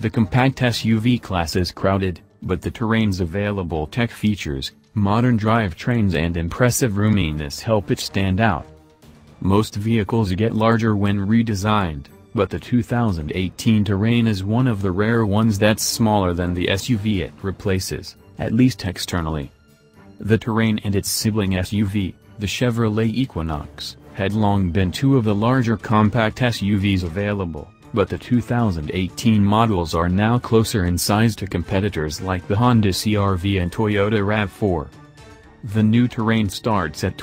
The compact SUV class is crowded, but the Terrain's available tech features, modern drivetrains and impressive roominess help it stand out. Most vehicles get larger when redesigned, but the 2018 Terrain is one of the rare ones that's smaller than the SUV it replaces, at least externally. The Terrain and its sibling SUV, the Chevrolet Equinox, had long been two of the larger compact SUVs available, but the 2018 models are now closer in size to competitors like the Honda CR-V and Toyota RAV4. The new Terrain starts at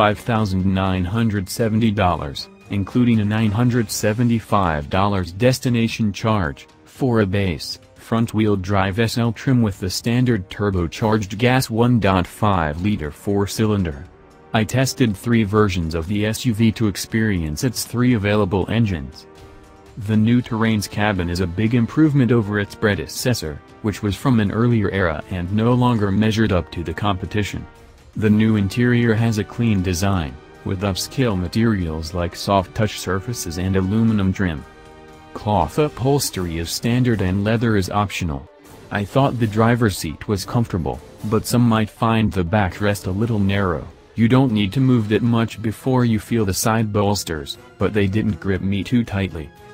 $25,970, including a $975 destination charge, for a base, front-wheel drive SL trim with the standard turbocharged gas 1.5-liter four-cylinder. I tested 3 versions of the SUV to experience its 3 available engines. The new Terrain's cabin is a big improvement over its predecessor, which was from an earlier era and no longer measured up to the competition. The new interior has a clean design, with upscale materials like soft touch surfaces and aluminum trim. Cloth upholstery is standard and leather is optional. I thought the driver's seat was comfortable, but some might find the backrest a little narrow. You don't need to move that much before you feel the side bolsters, but they didn't grip me too tightly.